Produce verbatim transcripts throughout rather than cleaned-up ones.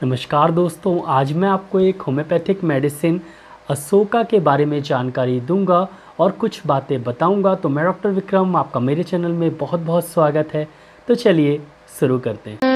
नमस्कार दोस्तों, आज मैं आपको एक होम्योपैथिक मेडिसिन अशोका के बारे में जानकारी दूंगा और कुछ बातें बताऊंगा। तो मैं डॉक्टर विक्रम, आपका मेरे चैनल में बहुत बहुत स्वागत है। तो चलिए शुरू करते हैं।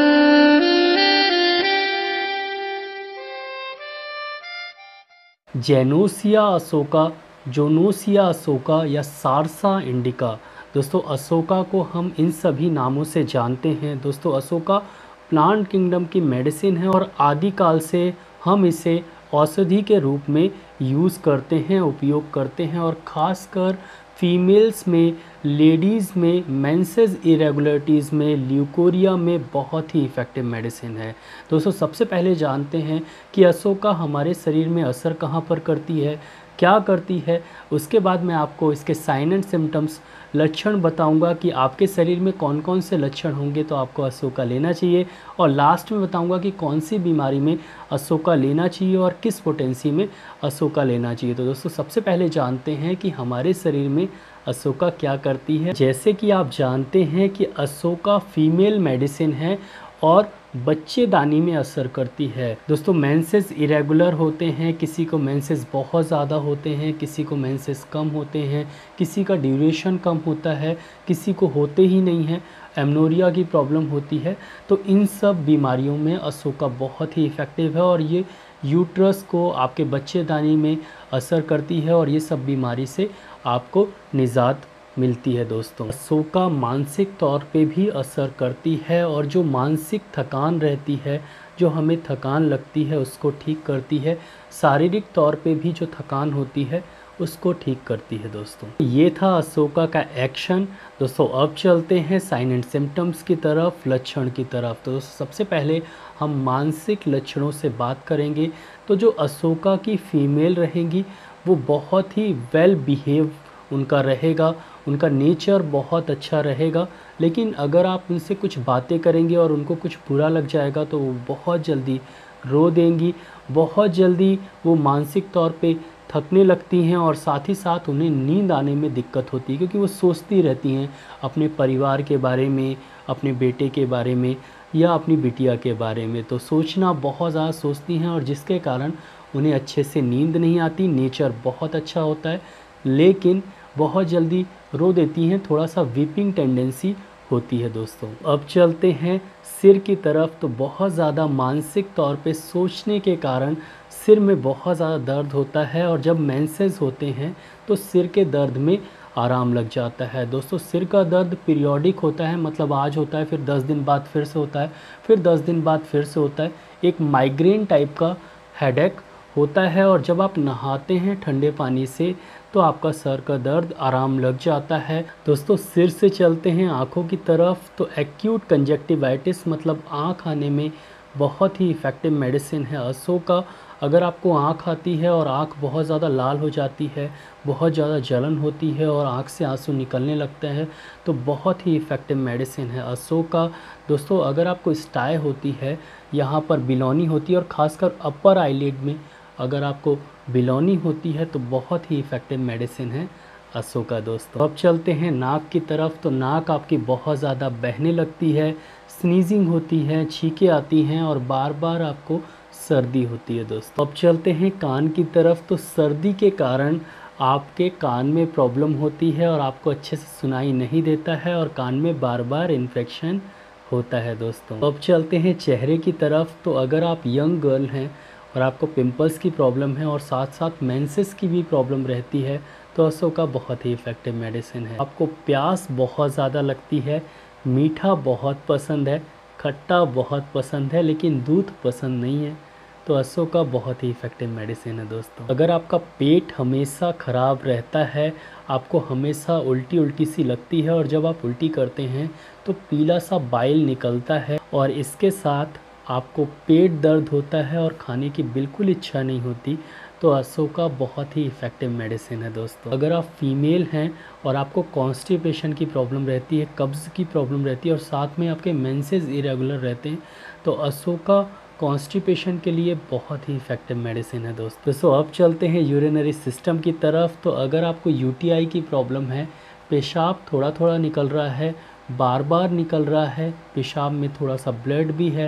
जेनोसिया अशोका, जोनोसिया अशोका या सारसा इंडिका। दोस्तों, अशोका को हम इन सभी नामों से जानते हैं। दोस्तों, अशोका प्लांट किंगडम की मेडिसिन है और आदिकाल से हम इसे औषधि के रूप में यूज़ करते हैं, उपयोग करते हैं और ख़ासकर फीमेल्स में, लेडीज़ में, मेंसेस इरेगुलरिटीज़ में, ल्यूकोरिया में बहुत ही इफ़ेक्टिव मेडिसिन है। दोस्तों, सबसे पहले जानते हैं कि अशोका हमारे शरीर में असर कहाँ पर करती है, क्या करती है। उसके बाद मैं आपको इसके साइन एंड सिम्टम्स, लक्षण बताऊंगा कि आपके शरीर में कौन कौन से लक्षण होंगे तो आपको अशोका लेना चाहिए, और लास्ट में बताऊंगा कि कौन सी बीमारी में अशोका लेना चाहिए और किस पोटेंसी में अशोका लेना चाहिए। तो दोस्तों, सबसे पहले जानते हैं कि हमारे शरीर में अशोका क्या करती है। जैसे कि आप जानते हैं कि अशोका फीमेल मेडिसिन है और बच्चेदानी में असर करती है। दोस्तों, मेंसेस इरेगुलर होते हैं, किसी को मेंसेस बहुत ज़्यादा होते हैं, किसी को मेंसेस कम होते हैं, किसी का ड्यूरेशन कम होता है, किसी को होते ही नहीं है, एमनोरिया की प्रॉब्लम होती है। तो इन सब बीमारियों में अशोका बहुत ही इफ़ेक्टिव है और ये यूट्रस को, आपके बच्चेदानी में असर करती है और ये सब बीमारी से आपको निजात मिलती है। दोस्तों, अशोका मानसिक तौर पे भी असर करती है और जो मानसिक थकान रहती है, जो हमें थकान लगती है, उसको ठीक करती है। शारीरिक तौर पे भी जो थकान होती है उसको ठीक करती है। दोस्तों, ये था अशोका का एक्शन। दोस्तों, अब चलते हैं साइन एंड सिम्टम्स की तरफ, लक्षण की तरफ। तो सबसे पहले हम मानसिक लक्षणों से बात करेंगे। तो जो अशोका की फीमेल रहेंगी वो बहुत ही वेल बिहेव उनका रहेगा, उनका नेचर बहुत अच्छा रहेगा। लेकिन अगर आप उनसे कुछ बातें करेंगे और उनको कुछ बुरा लग जाएगा तो वो बहुत जल्दी रो देंगी, बहुत जल्दी वो मानसिक तौर पे थकने लगती हैं और साथ ही साथ उन्हें नींद आने में दिक्कत होती है, क्योंकि वो सोचती रहती हैं अपने परिवार के बारे में, अपने बेटे के बारे में या अपनी बिटिया के बारे में। तो सोचना बहुत ज़्यादा सोचती हैं और जिसके कारण उन्हें अच्छे से नींद नहीं आती। नेचर बहुत अच्छा होता है लेकिन बहुत जल्दी रो देती हैं, थोड़ा सा वीपिंग टेंडेंसी होती है। दोस्तों, अब चलते हैं सिर की तरफ। तो बहुत ज़्यादा मानसिक तौर पे सोचने के कारण सिर में बहुत ज़्यादा दर्द होता है और जब मेंसेस होते हैं तो सिर के दर्द में आराम लग जाता है। दोस्तों, सिर का दर्द पीरियोडिक होता है, मतलब आज होता है, फिर दस दिन बाद फिर से होता है, फिर दस दिन बाद फिर से होता है। एक माइग्रेन टाइप का हेडेक होता है और जब आप नहाते हैं ठंडे पानी से तो आपका सर का दर्द आराम लग जाता है। दोस्तों, सिर से चलते हैं आँखों की तरफ। तो एक्यूट कंजक्टिवाइटिस, मतलब आँख आने में बहुत ही इफ़ेक्टिव मेडिसिन है अशोका। अगर आपको आँख आती है और आँख बहुत ज़्यादा लाल हो जाती है, बहुत ज़्यादा जलन होती है और आँख से आंसू निकलने लगते हैं, तो बहुत ही इफ़ेक्टिव मेडिसिन है अशोका। दोस्तों, अगर आपको स्टाई होती है, यहाँ पर बिलौनी होती है और ख़ासकर अपर आईलिड में अगर आपको बिलौनी होती है तो बहुत ही इफ़ेक्टिव मेडिसिन है अशोका। दोस्तों, अब चलते हैं नाक की तरफ। तो नाक आपकी बहुत ज़्यादा बहने लगती है, स्नीजिंग होती है, छींकें आती हैं और बार बार आपको सर्दी होती है। दोस्तों, अब चलते हैं कान की तरफ। तो सर्दी के कारण आपके कान में प्रॉब्लम होती है और आपको अच्छे से सुनाई नहीं देता है और कान में बार बार इन्फेक्शन होता है। दोस्तों, अब चलते हैं चेहरे की तरफ। तो अगर आप यंग गर्ल हैं और आपको पिंपल्स की प्रॉब्लम है और साथ साथ मेंसेस की भी प्रॉब्लम रहती है तो अशोका बहुत ही इफ़ेक्टिव मेडिसिन है। आपको प्यास बहुत ज़्यादा लगती है, मीठा बहुत पसंद है, खट्टा बहुत पसंद है लेकिन दूध पसंद नहीं है, तो अशोका बहुत ही इफ़ेक्टिव मेडिसिन है। दोस्तों, अगर आपका पेट हमेशा ख़राब रहता है, आपको हमेशा उल्टी उल्टी सी लगती है और जब आप उल्टी करते हैं तो पीला सा बाइल निकलता है और इसके साथ आपको पेट दर्द होता है और खाने की बिल्कुल इच्छा नहीं होती, तो अशोका बहुत ही इफ़ेक्टिव मेडिसिन है। दोस्तों, अगर आप फीमेल हैं और आपको कॉन्स्टिपेशन की प्रॉब्लम रहती है, कब्ज़ की प्रॉब्लम रहती है और साथ में आपके मेंसेस इरेगुलर रहते हैं, तो अशोका कॉन्स्टिपेशन के लिए बहुत ही इफ़ेक्टिव मेडिसिन है। दोस्तों दोस्तों अब चलते हैं यूरिनरी सिस्टम की तरफ। तो अगर आपको यूटीआई की प्रॉब्लम है, पेशाब थोड़ा थोड़ा निकल रहा है, बार बार निकल रहा है, पेशाब में थोड़ा सा ब्लड भी है,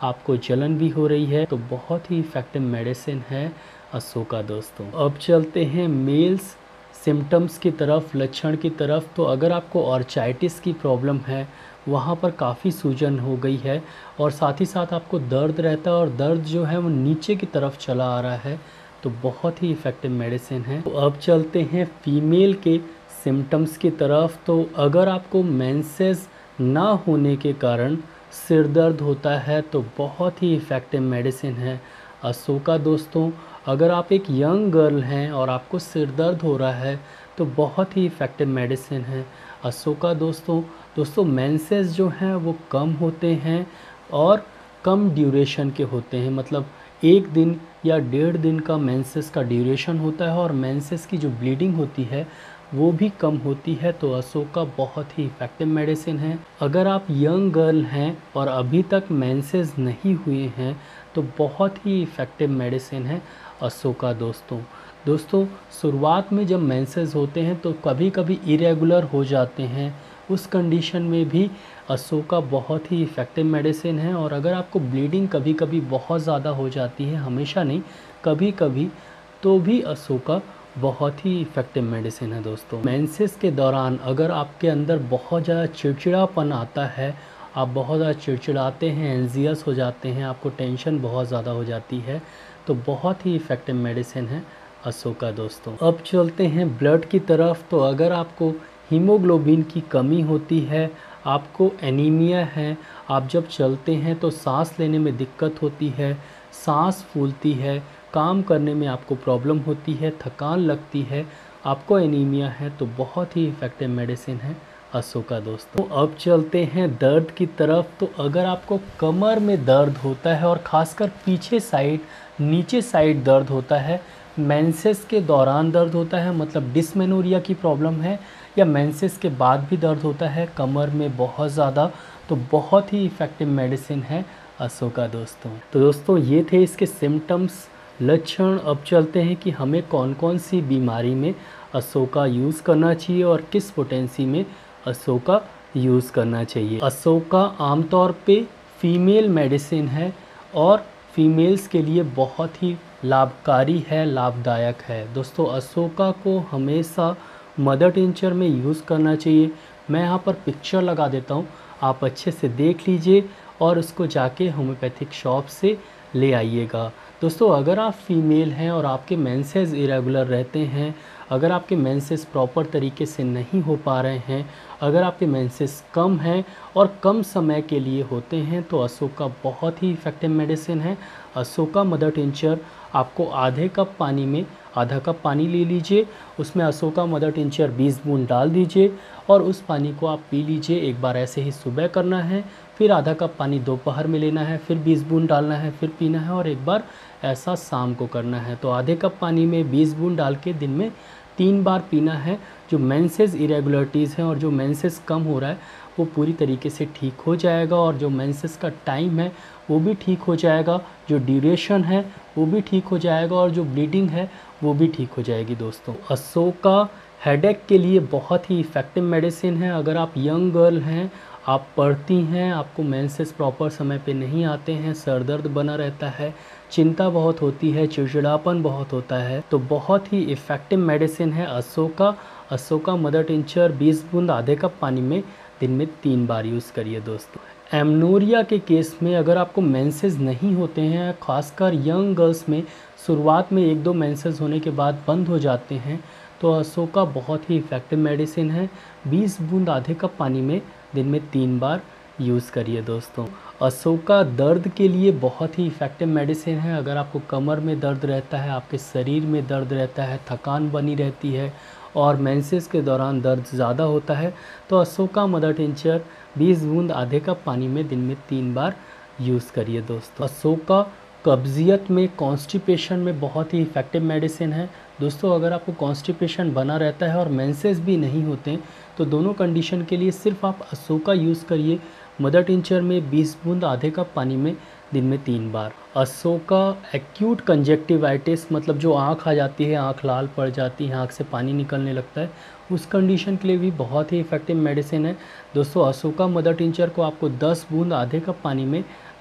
आपको जलन भी हो रही है, तो बहुत ही इफ़ेक्टिव मेडिसिन है अशोका दोस्तों। अब चलते हैं मेल्स सिम्टम्स की तरफ, लक्षण की तरफ। तो अगर आपको ऑर्चाइटिस की प्रॉब्लम है, वहाँ पर काफ़ी सूजन हो गई है और साथ ही साथ आपको दर्द रहता है और दर्द जो है वो नीचे की तरफ चला आ रहा है, तो बहुत ही इफ़ेक्टिव मेडिसिन है। तो अब चलते हैं फीमेल के सिम्टम्स की तरफ। तो अगर आपको मेंसेस ना होने के कारण सिर दर्द होता है, तो बहुत ही इफ़ेक्टिव मेडिसिन है अशोका दोस्तों। अगर आप एक यंग गर्ल हैं और आपको सिर दर्द हो रहा है, तो बहुत ही इफ़ेक्टिव मेडिसिन है अशोका दोस्तों। दोस्तों मेंसेस जो हैं वो कम होते हैं और कम ड्यूरेशन के होते हैं, मतलब एक दिन या डेढ़ दिन का मेंसेस का ड्यूरेशन होता है और मेंसेस की जो ब्लीडिंग होती है वो भी कम होती है। तो अशोका बहुत ही इफ़ेक्टिव मेडिसिन है। अगर आप यंग गर्ल हैं और अभी तक मेंसेस नहीं हुए हैं, तो बहुत ही इफ़ेक्टिव मेडिसिन है अशोका दोस्तों। दोस्तों शुरुआत में जब मेंसेस होते हैं तो कभी कभी इरेगुलर हो जाते हैं, उस कंडीशन में भी अशोका बहुत ही इफ़ेक्टिव मेडिसिन है। और अगर आपको ब्लीडिंग कभी कभी बहुत ज़्यादा हो जाती है, हमेशा नहीं कभी कभी, तो भी अशोका बहुत ही इफ़ेक्टिव मेडिसिन है दोस्तों। मेंसेस के दौरान अगर आपके अंदर बहुत ज़्यादा चिड़चिड़ापन आता है, आप बहुत ज़्यादा चिड़चिड़ाते हैं, एंजियस हो जाते हैं, आपको टेंशन बहुत ज़्यादा हो जाती है, तो बहुत ही इफ़ेक्टिव मेडिसिन है अशोका दोस्तों। अब चलते हैं ब्लड की तरफ। तो अगर आपको हीमोग्लोबिन की कमी होती है, आपको एनीमिया है, आप जब चलते हैं तो सांस लेने में दिक्कत होती है, सांस फूलती है, काम करने में आपको प्रॉब्लम होती है, थकान लगती है, आपको एनीमिया है, तो बहुत ही इफ़ेक्टिव मेडिसिन है अशोका दोस्तों। तो अब चलते हैं दर्द की तरफ। तो अगर आपको कमर में दर्द होता है और ख़ासकर पीछे साइड, नीचे साइड दर्द होता है, मेंसेस के दौरान दर्द होता है, मतलब डिस्मेनोरिया की प्रॉब्लम है, या मेंसेस के बाद भी दर्द होता है कमर में बहुत ज़्यादा, तो बहुत ही इफ़ेक्टिव मेडिसिन है अशोका दोस्तों। तो दोस्तों ये थे इसके सिम्टम्स, लक्षण। अब चलते हैं कि हमें कौन कौन सी बीमारी में अशोका यूज़ करना चाहिए और किस पोटेंसी में अशोका यूज़ करना चाहिए। अशोका आमतौर पे फीमेल मेडिसिन है और फीमेल्स के लिए बहुत ही लाभकारी है, लाभदायक है दोस्तों। अशोका को हमेशा मदर टिंचर में यूज़ करना चाहिए। मैं यहाँ पर पिक्चर लगा देता हूँ, आप अच्छे से देख लीजिए और उसको जाके होम्योपैथिक शॉप से ले आइएगा। दोस्तों अगर आप फीमेल हैं और आपके मेंसेस इरेगुलर रहते हैं, अगर आपके मेंसेस प्रॉपर तरीके से नहीं हो पा रहे हैं, अगर आपके मेंसेस कम हैं और कम समय के लिए होते हैं, तो अशोका बहुत ही इफ़ेक्टिव मेडिसिन है। अशोका मदर टिंचर आपको आधे कप पानी में आधा कप पानी ले लीजिए, उसमें अशोका मदर टिंचर बीस बूंद डाल दीजिए और उस पानी को आप पी लीजिए। एक बार ऐसे ही सुबह करना है, फिर आधा कप पानी दोपहर में लेना है, फिर बीस बूंद डालना है, फिर पीना है, और एक बार ऐसा शाम को करना है। तो आधे कप पानी में बीस बूंद डाल के दिन में तीन बार पीना है। जो मेंसेस इरेगुलरिटीज़ हैं और जो मेंसेस कम हो रहा है वो पूरी तरीके से ठीक हो जाएगा, और जो मेंसेस का टाइम है वो भी ठीक हो जाएगा, जो ड्यूरेशन है वो भी ठीक हो जाएगा, और जो ब्लीडिंग है वो भी ठीक हो जाएगी दोस्तों। अशोका हेडेक के लिए बहुत ही इफ़ेक्टिव मेडिसिन है। अगर आप यंग गर्ल हैं, आप पढ़ती हैं, आपको मेंसेस प्रॉपर समय पे नहीं आते हैं, सर दर्द बना रहता है, चिंता बहुत होती है, चिड़चिड़ापन बहुत होता है, तो बहुत ही इफ़ेक्टिव मेडिसिन है अशोका। अशोका मदर टिंचर बीस बूंद आधे कप पानी में दिन में तीन बार यूज़ करिए दोस्तों। एमनोरिया के केस में अगर आपको मेंसेस नहीं होते हैं, खासकर यंग गर्ल्स में शुरुआत में एक दो मेंसेस होने के बाद बंद हो जाते हैं, तो अशोका बहुत ही इफ़ेक्टिव मेडिसिन है। बीस बूंद आधे कप पानी में दिन में तीन बार यूज़ करिए दोस्तों। अशोका दर्द के लिए बहुत ही इफ़ेक्टिव मेडिसिन है। अगर आपको कमर में दर्द रहता है, आपके शरीर में दर्द रहता है, थकान बनी रहती है और मेंसेस के दौरान दर्द ज़्यादा होता है, तो अशोका मदर टिंचर बीस बूंद आधे कप पानी में दिन में तीन बार यूज़ करिए दोस्तों। अशोका कब्जियत में, कॉन्स्टिपेशन में बहुत ही इफ़ेक्टिव मेडिसिन है दोस्तों। अगर आपको कॉन्स्टिपेशन बना रहता है और मेंसेस भी नहीं होते, तो दोनों कंडीशन के लिए सिर्फ आप अशोका यूज़ करिए मदर टिंचर में बीस बूंद आधे कप पानी में दिन में तीन बार। अशोका एक्यूट कंजक्टिवाइटिस, मतलब जो आँख आ जाती है, आँख लाल पड़ जाती है, आँख से पानी निकलने लगता है, उस कंडीशन के लिए भी बहुत ही इफ़ेक्टिव मेडिसिन है दोस्तों। अशोका मदर टिंचर को आपको दस बूंद आधे कप पानी में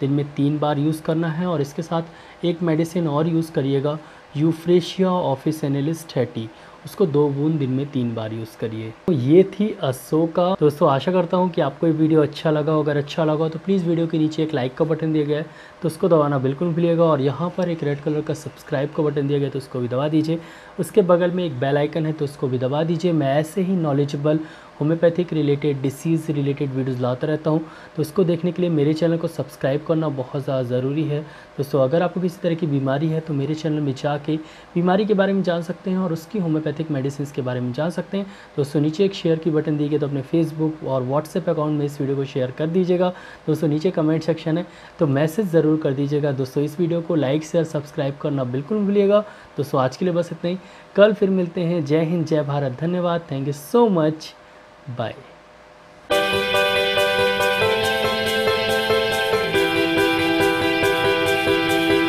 दिन में तीन बार यूज़ करना है। और इसके साथ एक मेडिसिन और यूज़ करिएगा, यूफ्रेशिया ऑफिसिनालिस थर्टी, उसको दो बूंद दिन में तीन बार यूज़ करिए। तो ये थी अशोका। दोस्तों आशा करता हूँ कि आपको ये वीडियो अच्छा लगा हो। अगर अच्छा लगा हो तो प्लीज़ वीडियो के नीचे एक लाइक का बटन दिया गया है तो उसको दबाना बिल्कुल मत भूलिएगा। और यहाँ पर एक रेड कलर का सब्सक्राइब का बटन दिया गया है तो उसको भी दबा दीजिए। उसके बगल में एक बेल आइकन है तो उसको भी दबा दीजिए। मैं ऐसे ही knowledgeable homeopathic related, disease related videos लाता रहता हूं, तो उसको देखने के लिए मेरे चैनल को सब्सक्राइब करना बहुत ज़्यादा ज़रूरी है। दोस्तों अगर आपको किसी तरह की बीमारी है तो मेरे चैनल में जाके बीमारी के बारे में जान सकते हैं और उसकी होम्योपैथिक मेडिसिन के बारे में जान सकते हैं। दोस्तों नीचे एक शेयर की बटन दी गई तो अपने फेसबुक और व्हाट्सएप अकाउंट में इस वीडियो को शेयर कर दीजिएगा। दोस्तों नीचे कमेंट सेक्शन है तो मैसेज ज़रूर कर दीजिएगा। दोस्तों इस वीडियो को लाइक शेयर सब्सक्राइब करना बिल्कुल नहीं भूलिएगा। दोस्तों आज के लिए बस इतना ही, कल फिर मिलते हैं। जय हिंद, जय भारत, धन्यवाद, thank you so much, bye.